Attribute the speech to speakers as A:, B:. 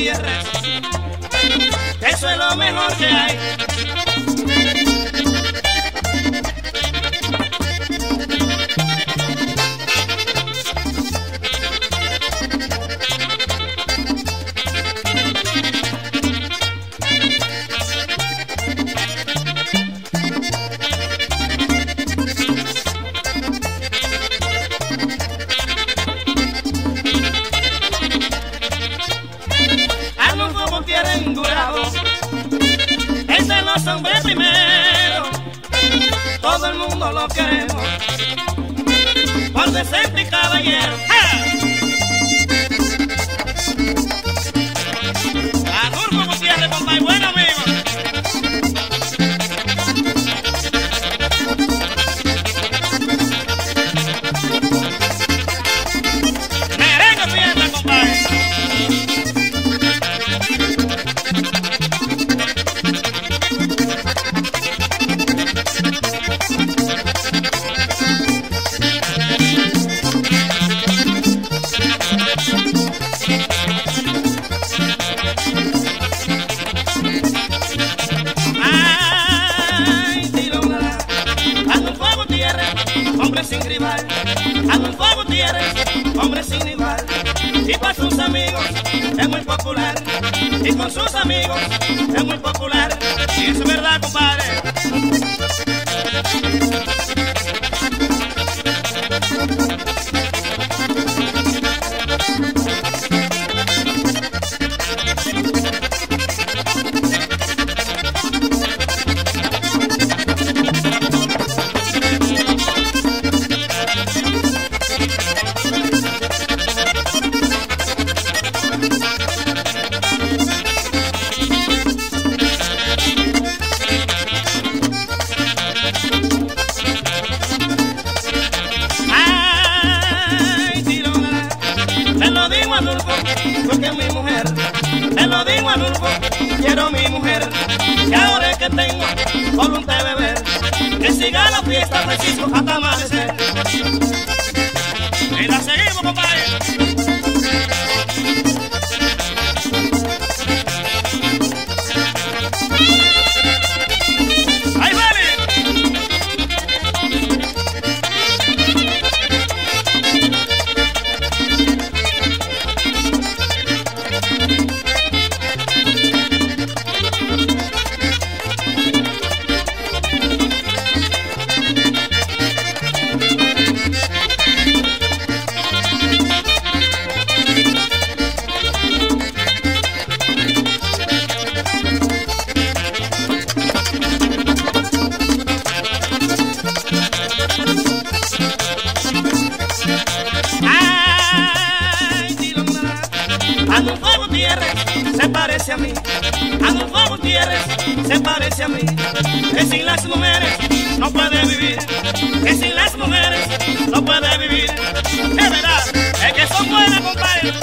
A: Gutiérrez, eso es lo mejor que hay. Ese no es hombre primero, todo el mundo lo queremos, por decente y caballero. Adolfo Gutiérrez, compa, y buen amigo. Merengue fiesta, compadre. Hombre sin rival, Adolfo Gutiérrez, hombre sin rival, y para sus amigos es muy popular, y con sus amigos es muy popular, y eso es verdad, compadre. Porque es mi mujer, te lo digo, Adolfo, quiero mi mujer, que ahora es que tengo voluntad de beber, que siga la fiesta, Francisco, hasta amanecer. Y la seguimos, compadre. ¡Ahí vale! Adolfo Gutiérrez se parece a mí, Adolfo Gutiérrez se parece a mí, que sin las mujeres no puede vivir, que sin las mujeres no puede vivir. Es verdad, es que son buenas, compadre.